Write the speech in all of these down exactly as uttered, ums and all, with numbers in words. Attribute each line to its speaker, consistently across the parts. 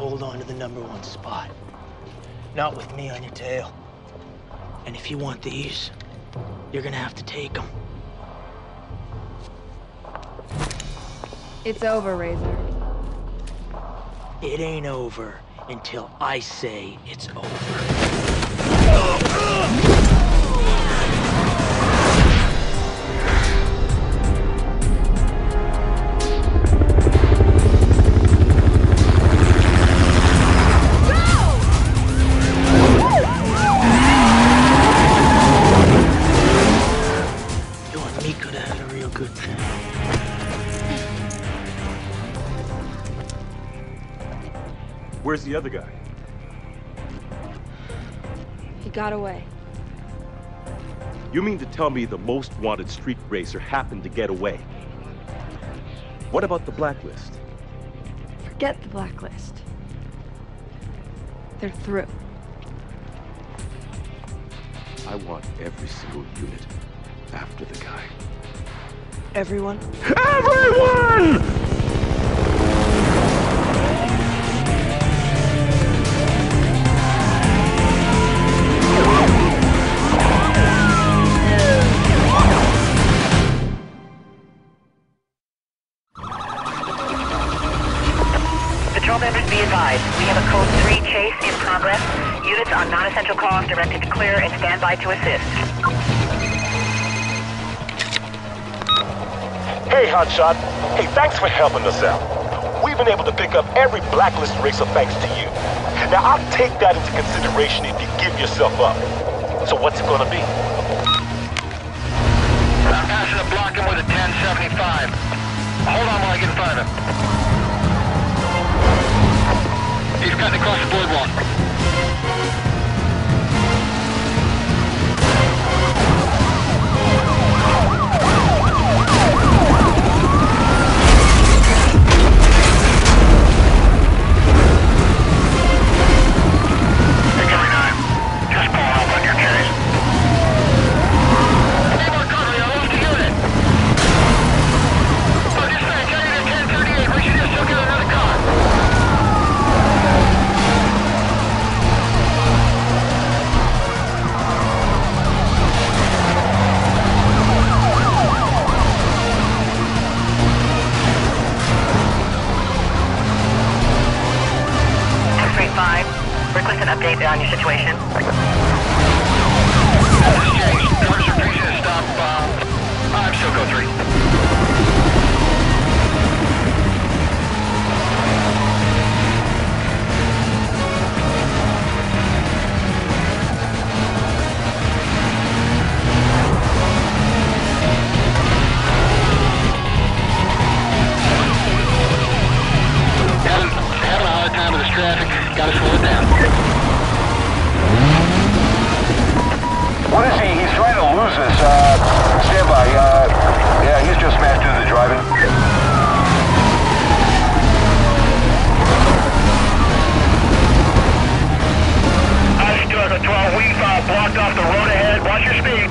Speaker 1: hold on to the number one spot. Not with me on your tail. And if you want these, you're gonna have to take them.
Speaker 2: It's over, Razor.
Speaker 1: It ain't over until I say it's over. You and me could have had a real good time.
Speaker 3: Where's the other guy?
Speaker 2: He got away.
Speaker 3: You mean to tell me the most wanted street racer happened to get away? What about the blacklist?
Speaker 2: Forget the blacklist. They're through.
Speaker 3: I want every single unit after the guy.
Speaker 1: Everyone?
Speaker 3: Everyone!
Speaker 4: Patrol members, be advised. We have a code three chase in progress. Units on non-essential calls directed to clear and stand by to assist.
Speaker 5: Hey, Hotshot. Hey, thanks for helping us out. We've been able to pick up every blacklist racer thanks to you. Now, I'll take that into consideration if you give yourself up. So what's it gonna be?
Speaker 6: I'm passing a block him with a ten seventy-five. Hold on while I get in front of him. He's cutting across the boardwalk.
Speaker 4: Request an update on your situation.
Speaker 6: Cars are facing a stop. Uh, I'm still go three. Having, having a hard time with this traffic. Gotta slow it down.
Speaker 7: What is he? He's trying to lose us. Uh, stand by. Uh, yeah, he's just smashed into the driving.
Speaker 6: I stood at twelve. We've uh, blocked off the road ahead. Watch your speed.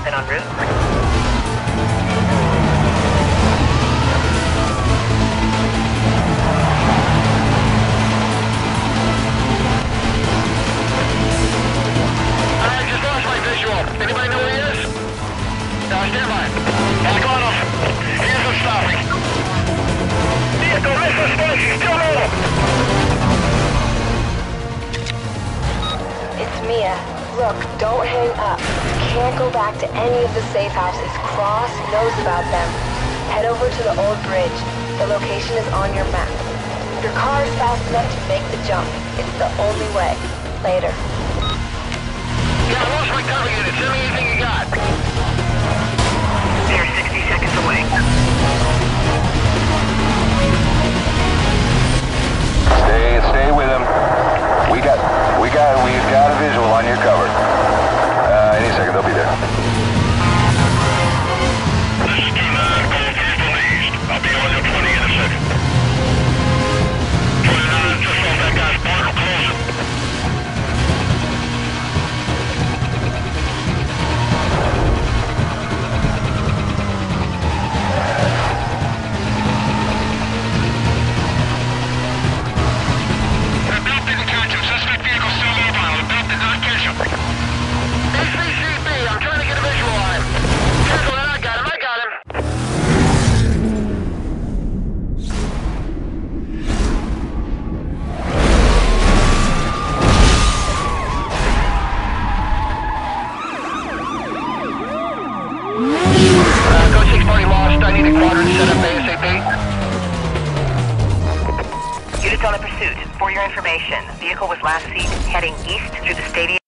Speaker 4: been en route.
Speaker 6: I just lost my visual. Anybody know where he is? Uh, stand by. Back on him. Here's what's stopping. Vehicle, missile space, he's still mobile.
Speaker 8: It's Mia. Look, don't hang up. Can't go back to any of the safe houses. Cross knows about them. Head over to the old bridge. The location is on your map. Your car is fast enough to make the jump. It's the only way. Later.
Speaker 6: Yeah, I lost my cover unit. Send me anything you got.
Speaker 4: They're sixty seconds away.
Speaker 7: Stay, stay with him. We got, we got, we've got a visual on your cover. Uh, any second, they'll be there.
Speaker 6: This is two nine, call three from the east. I'll be on your twenty in a second. twenty-nine, just off that guy's partner, closing. The belt didn't catch him. Suspect vehicle still mobile. The belt did not catch him. S C C B, I'm trying to get a visual on him. Careful, I got him, I got him. Uh, Code six party lost. I need a quadrant set up ASAP.
Speaker 4: Units on the pursuit. For your information, vehicle was last seen heading east through the stadium.